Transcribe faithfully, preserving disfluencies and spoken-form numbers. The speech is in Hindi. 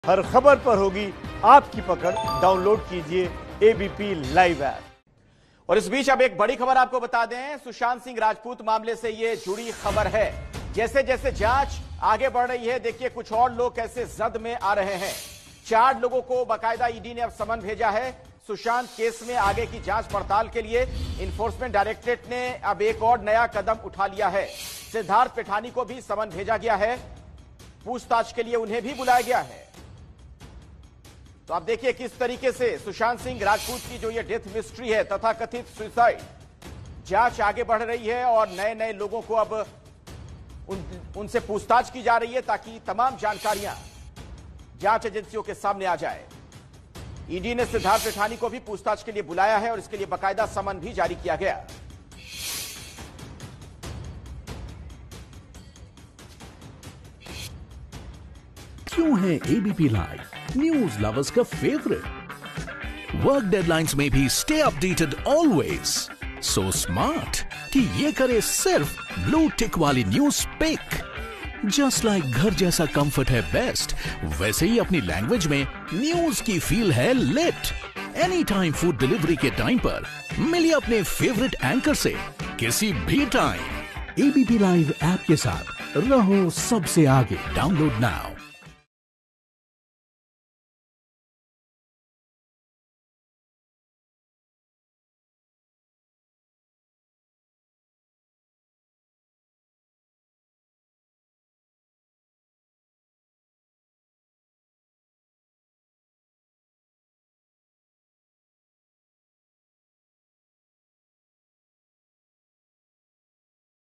हर खबर पर होगी आपकी पकड़। डाउनलोड कीजिए एबीपी लाइव ऐप। और इस बीच अब एक बड़ी खबर आपको बता दें, सुशांत सिंह राजपूत मामले से यह जुड़ी खबर है। जैसे जैसे जांच आगे बढ़ रही है, देखिए कुछ और लोग कैसे जद में आ रहे हैं। चार लोगों को बाकायदा ईडी ने अब समन भेजा है। सुशांत केस में आगे की जांच पड़ताल के लिए इन्फोर्समेंट डायरेक्टरेट ने अब एक और नया कदम उठा लिया है। सिद्धार्थ पिठानी को भी समन भेजा गया है, पूछताछ के लिए उन्हें भी बुलाया गया है। तो आप देखिए किस तरीके से सुशांत सिंह राजपूत की जो ये डेथ मिस्ट्री है तथा कथित सुसाइड, जांच आगे बढ़ रही है और नए नए लोगों को अब उन, उनसे पूछताछ की जा रही है ताकि तमाम जानकारियां जांच एजेंसियों के सामने आ जाए। ईडी ने सिद्धार्थ पिठानी को भी पूछताछ के लिए बुलाया है और इसके लिए बाकायदा समन भी जारी किया गया। क्यों है एबीपी लाइव न्यूज लवर्स का फेवरेट? वर्क डेडलाइंस में भी stay updated always. So smart कि ये करे सिर्फ ब्लू टिक वाली न्यूज पिक। जस्ट लाइक घर जैसा कंफर्ट है बेस्ट, वैसे ही अपनी लैंग्वेज में न्यूज की फील है lit. Any time food delivery के टाइम पर मिलिए अपने फेवरेट एंकर से किसी भी टाइम। एबीपी लाइव ऐप के साथ रहो सबसे आगे। Download now.